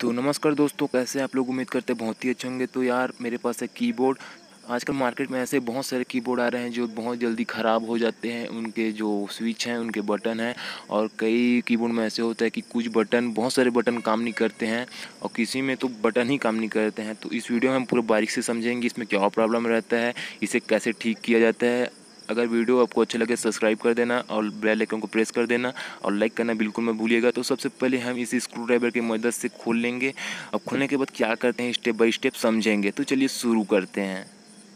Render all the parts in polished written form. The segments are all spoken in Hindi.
तो नमस्कार दोस्तों, कैसे आप लोग? उम्मीद करते हैं बहुत ही अच्छे होंगे। तो यार मेरे पास है कीबोर्ड। आजकल मार्केट में ऐसे बहुत सारे कीबोर्ड आ रहे हैं जो बहुत जल्दी ख़राब हो जाते हैं। उनके जो स्विच हैं, उनके बटन हैं, और कई कीबोर्ड में ऐसे होता है कि कुछ बटन, बहुत सारे बटन काम नहीं करते हैं और किसी में तो बटन ही काम नहीं करते हैं। तो इस वीडियो में हम पूरा बारीक से समझेंगे इसमें क्या प्रॉब्लम रहता है, इसे कैसे ठीक किया जाता है। अगर वीडियो आपको अच्छा लगे सब्सक्राइब कर देना और बेल आइकन को प्रेस कर देना और लाइक करना बिल्कुल मत भूलिएगा। तो सबसे पहले हम इस स्क्रू ड्राइवर की मदद से खोल लेंगे। अब खोलने के बाद क्या करते हैं स्टेप बाय स्टेप समझेंगे। तो चलिए शुरू करते हैं।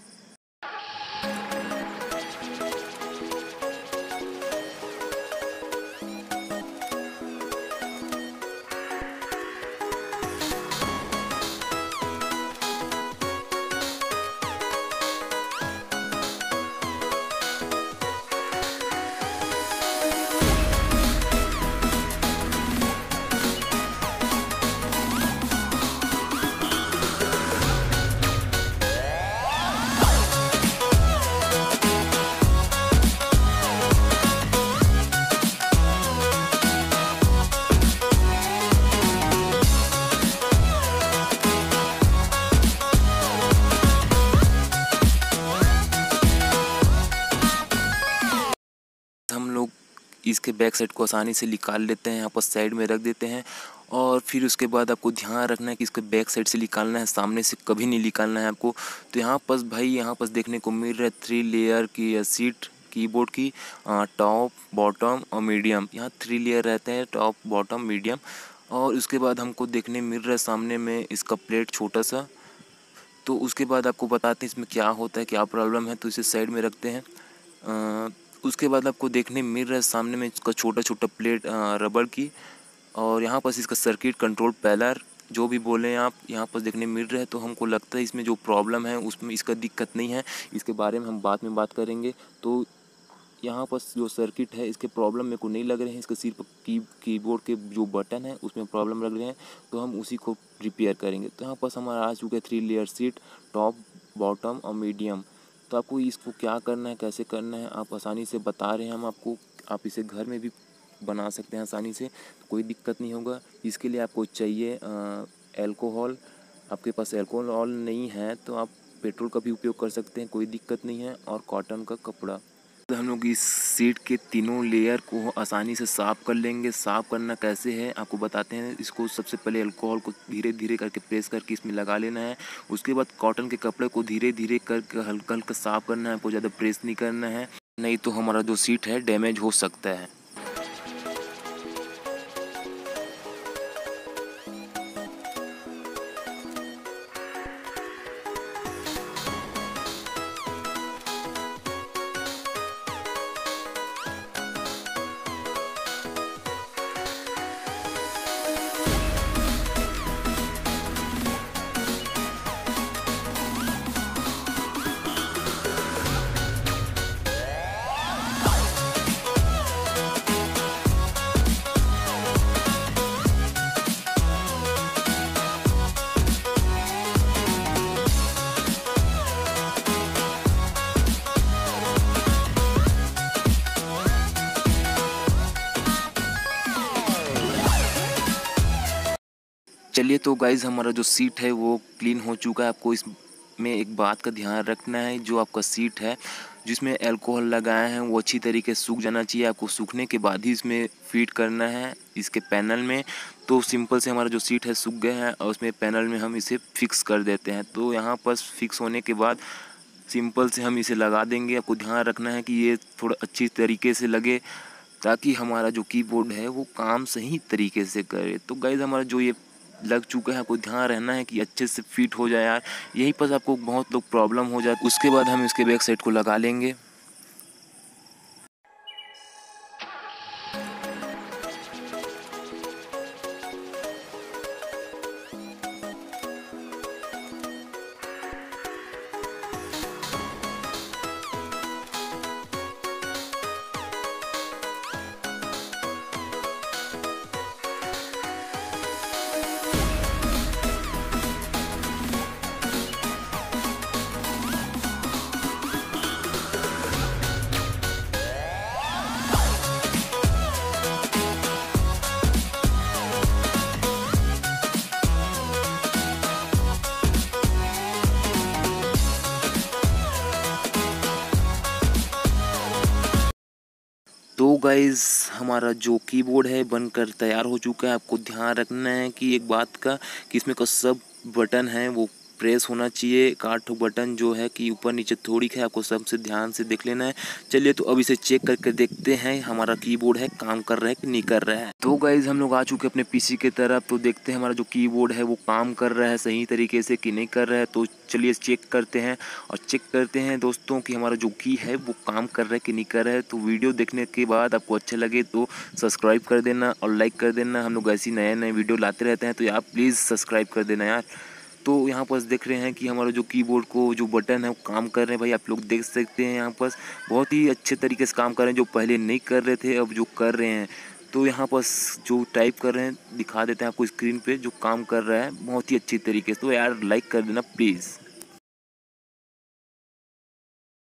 हम लोग इसके बैक साइड को आसानी से निकाल लेते हैं, यहाँ पर साइड में रख देते हैं। और फिर उसके बाद आपको ध्यान रखना है कि इसके बैक साइड से निकालना है, सामने से कभी नहीं निकालना है आपको। तो यहाँ पर भाई, यहाँ पर देखने को मिल रहा है 3 लेयर की सीट कीबोर्ड की, टॉप, बॉटम और मीडियम। यहाँ 3 लेयर रहते हैं, टॉप, बॉटम, मीडियम। और उसके बाद हमको देखने मिल रहा है सामने में इसका प्लेट छोटा सा। तो उसके बाद आपको बताते हैं इसमें क्या होता है, क्या प्रॉब्लम है। तो इसे साइड में रखते हैं। उसके बाद आपको देखने मिल रहा है सामने में इसका छोटा छोटा प्लेट रबड़ की, और यहाँ पर इसका सर्किट कंट्रोल पैनल, जो भी बोलें आप, यहाँ पर देखने मिल रहा है। तो हमको लगता है इसमें जो प्रॉब्लम है उसमें इसका दिक्कत नहीं है, इसके बारे में हम बाद में बात करेंगे। तो यहाँ पर जो सर्किट है इसके प्रॉब्लम मेरे को नहीं लग रहे हैं, इसके सिर्फ कीबोर्ड के जो बटन है उसमें प्रॉब्लम लग रहे हैं। तो हम उसी को रिपेयर करेंगे। तो यहाँ पर हमारा आ चुका है 3 लेयर सीट, टॉप, बॉटम और मीडियम। तो आपको इसको क्या करना है, कैसे करना है, आप आसानी से बता रहे हैं हम आपको। आप इसे घर में भी बना सकते हैं आसानी से, कोई दिक्कत नहीं होगा। इसके लिए आपको चाहिए एल्कोहल। आपके पास एल्कोहल नहीं है तो आप पेट्रोल का भी उपयोग कर सकते हैं, कोई दिक्कत नहीं है। और कॉटन का कपड़ा। तो हम लोग इस सीट के तीनों लेयर को आसानी से साफ़ कर लेंगे। साफ़ करना कैसे है आपको बताते हैं। इसको सबसे पहले अल्कोहल को धीरे धीरे करके प्रेस करके इसमें लगा लेना है। उसके बाद कॉटन के कपड़े को धीरे धीरे करके हल्का हल्का साफ़ करना है, आपको ज़्यादा प्रेस नहीं करना है, नहीं तो हमारा जो सीट है डैमेज हो सकता है। चलिए, तो गाइज़ हमारा जो सीट है वो क्लीन हो चुका है। आपको इसमें एक बात का ध्यान रखना है, जो आपका सीट है जिसमें अल्कोहल लगाया है वो अच्छी तरीके से सूख जाना चाहिए। आपको सूखने के बाद ही इसमें फिट करना है इसके पैनल में। तो सिंपल से हमारा जो सीट है सूख गया है और उसमें पैनल में हम इसे फिक्स कर देते हैं। तो यहाँ पर फिक्स होने के बाद सिंपल से हम इसे लगा देंगे। आपको ध्यान रखना है कि ये थोड़ा अच्छी तरीके से लगे, ताकि हमारा जो कीबोर्ड है वो काम सही तरीके से करे। तो गाइज़ हमारा जो ये लग चुका है, आपको ध्यान रहना है कि अच्छे से फिट हो जाए यार। यहीं पर आपको बहुत लोग प्रॉब्लम हो जाए। उसके बाद हम इसके बैक साइड को लगा लेंगे। गाइज़ हमारा जो कीबोर्ड है बनकर तैयार हो चुका है। आपको ध्यान रखना है कि एक बात का कि इसमें का सब बटन है वो प्रेस होना चाहिए। एक 8 बटन जो है कि ऊपर नीचे थोड़ी है, आपको सबसे ध्यान से देख लेना है। चलिए तो अब इसे चेक करके देखते हैं हमारा कीबोर्ड है काम कर रहा है कि नहीं कर रहा है। तो गाइज़ हम लोग आ चुके हैं अपने पीसी की तरफ, तो देखते हैं हमारा जो कीबोर्ड है वो काम कर रहा है सही तरीके से कि नहीं कर रहा है। तो चलिए चेक करते हैं और चेक करते हैं दोस्तों कि हमारा जो की है वो काम कर रहा है कि नहीं कर रहा है। तो वीडियो देखने के बाद आपको अच्छा लगे तो सब्सक्राइब कर देना और लाइक कर देना। हम लोग ऐसी नए नए वीडियो लाते रहते हैं, तो आप प्लीज़ सब्सक्राइब कर देना यार। तो यहाँ पर देख रहे हैं कि हमारा जो कीबोर्ड को जो बटन है वो काम कर रहे हैं। भाई आप लोग देख सकते हैं यहाँ पर बहुत ही अच्छे तरीके से काम कर रहे हैं, जो पहले नहीं कर रहे थे अब जो कर रहे हैं। तो यहाँ पर जो टाइप कर रहे हैं दिखा देते हैं आपको स्क्रीन पे, जो काम कर रहा है बहुत ही अच्छी तरीके से। तो यार लाइक कर देना प्लीज़।